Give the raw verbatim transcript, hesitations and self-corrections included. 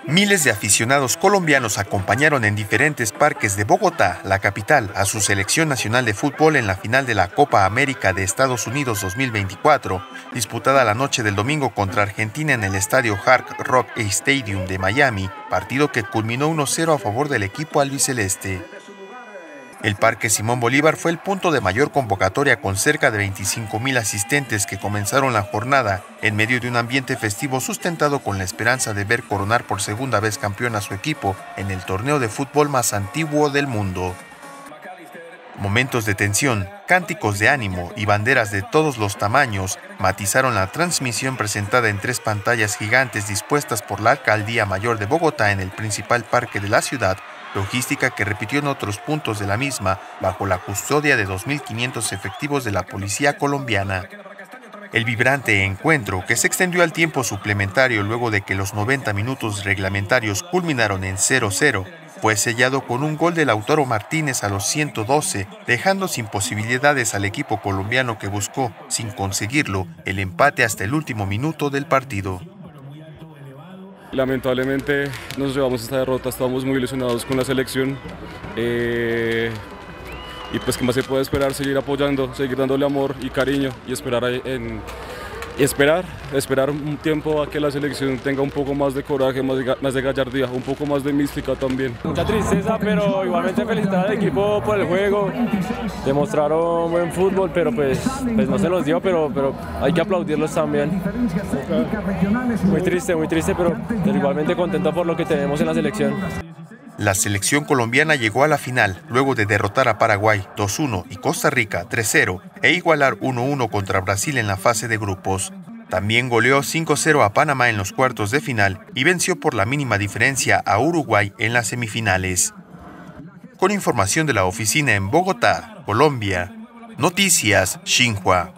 Miles de aficionados colombianos acompañaron en diferentes parques de Bogotá, la capital, a su selección nacional de fútbol en la final de la Copa América de Estados Unidos dos mil veinticuatro, disputada la noche del domingo contra Argentina en el estadio Hard Rock Stadium de Miami, partido que culminó uno cero a favor del equipo albiceleste. El Parque Simón Bolívar fue el punto de mayor convocatoria con cerca de veinticinco mil asistentes que comenzaron la jornada en medio de un ambiente festivo sustentado con la esperanza de ver coronar por segunda vez campeón a su equipo en el torneo de fútbol más antiguo del mundo. Momentos de tensión, cánticos de ánimo y banderas de todos los tamaños matizaron la transmisión presentada en tres pantallas gigantes dispuestas por la Alcaldía Mayor de Bogotá en el principal parque de la ciudad, logística que repitió en otros puntos de la misma bajo la custodia de dos mil quinientos efectivos de la policía colombiana. El vibrante encuentro, que se extendió al tiempo suplementario luego de que los noventa minutos reglamentarios culminaron en cero cero, fue sellado con un gol de Lautaro Martínez a los ciento doce, dejando sin posibilidades al equipo colombiano que buscó, sin conseguirlo, el empate hasta el último minuto del partido. Lamentablemente nos llevamos esta derrota, estábamos muy ilusionados con la selección eh, y pues qué más se puede esperar, seguir apoyando, seguir dándole amor y cariño y esperar, en, y esperar, esperar un tiempo a que la selección tenga un poco más de coraje, más de, más de gallardía, un poco más de mística también. Mucha tristeza, pero igualmente felicitar al equipo por el juego, demostraron buen fútbol, pero pues, pues no se los dio, pero, pero hay que aplaudirlos también. Muy triste, muy triste, pero, pero igualmente contento por lo que tenemos en la selección. La selección colombiana llegó a la final luego de derrotar a Paraguay dos uno y Costa Rica tres cero e igualar uno uno contra Brasil en la fase de grupos. También goleó cinco cero a Panamá en los cuartos de final y venció por la mínima diferencia a Uruguay en las semifinales. Con información de la oficina en Bogotá, Colombia, Noticias Xinhua.